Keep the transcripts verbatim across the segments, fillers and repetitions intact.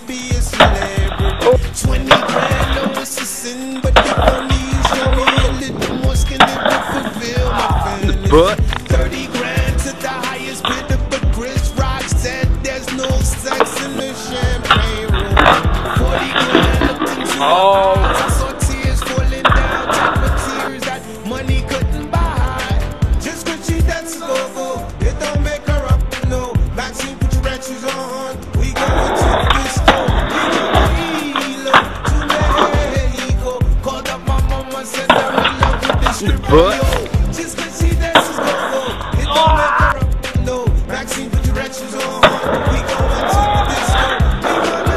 be a celebrity. Twenty grand, no, it's a sin, but if only you show me a little more skin, it will fulfill my fantasy. But Thirty grand to the highest bidder, but Chris Rock said there's no sex in the champagne room. Forty grand looked into my eyes, I saw tears falling down, type of tears that money couldn't buy. Just cause she that's a go-go, it don't make her up, no. Maxine, put your red shoes on, we going to the disco. We go to Mexico, called up my mama, said I'm in love with this stripper, yo. Just cause she dances go-go, it don't make her up, no. Maxine, put your red shoes on, we going to the disco. We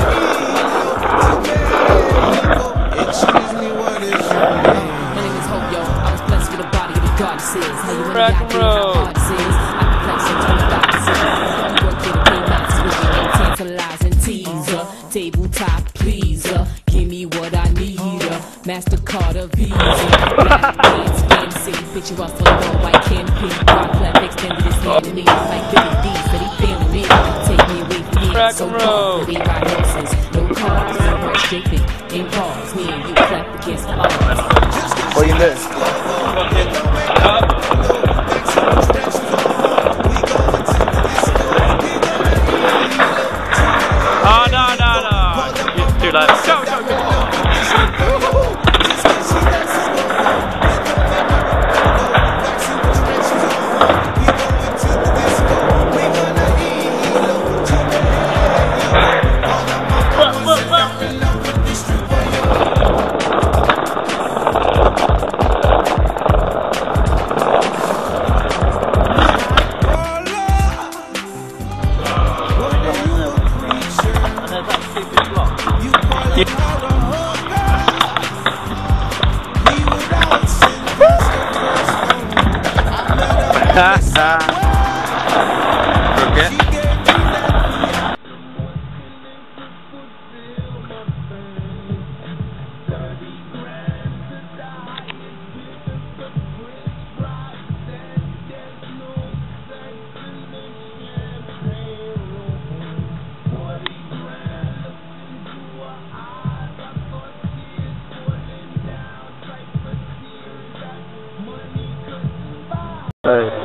go to Mexico, excuse me, what is your name? My name is Hope, yo. I was blessed with a body of the goddesses. How you really Rock got and me, how roll. hard this is. I can flex and turn the boxes. You work with a K-Max with me, no tantalizing teaser. Tabletop pleaser, give me what I need. MasterCard or Visa. Black pants, fancy, picture off on the white canopy. Rock left extended his hand to me like Billy D. Said he feeling me. Take me away from here. Rock So and cold, roll. we ride horses. No cars, no more strafing. In cars, me and you clap against the odds. what you miss? Oh no no no! It's too late. Go go go! Ha ha. Okay. Hey.